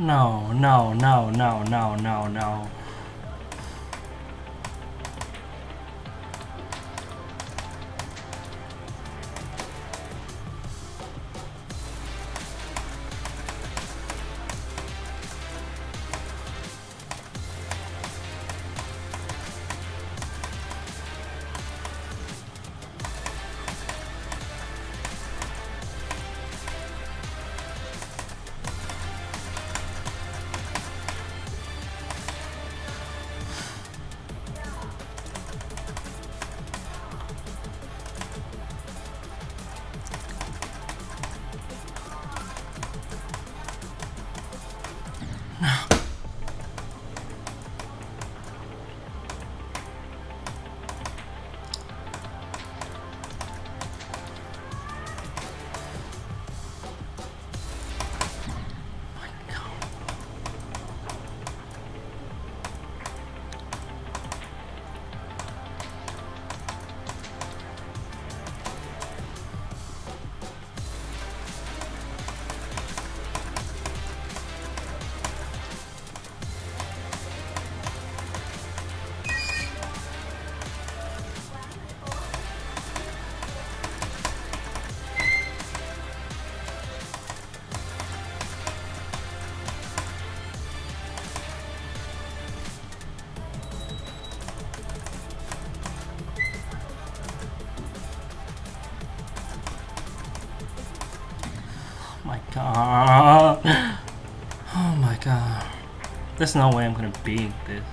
No, no, no, no, no, no, no. My god. Oh my god. There's no way I'm gonna beat this.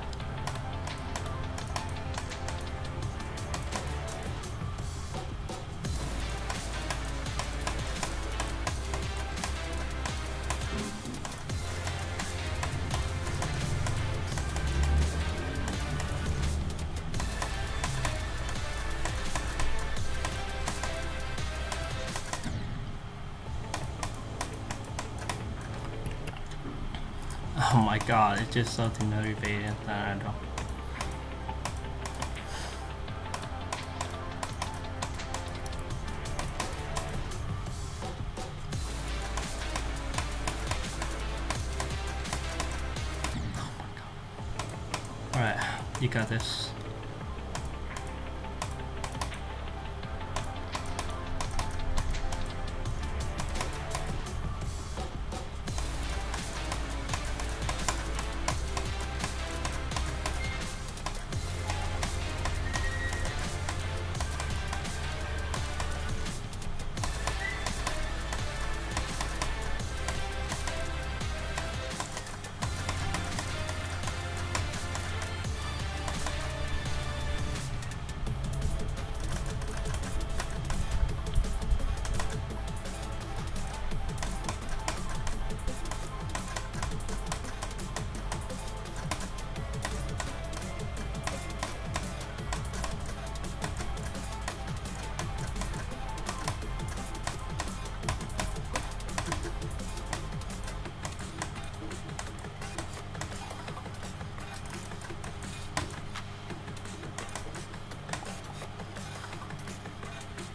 Oh my god, it's just something motivating that I don't. Oh my god. Alright, you got this.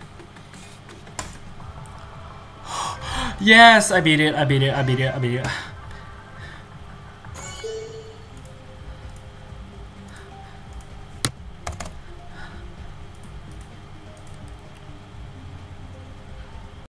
Yes, I beat it, I beat it, I beat it, I beat it.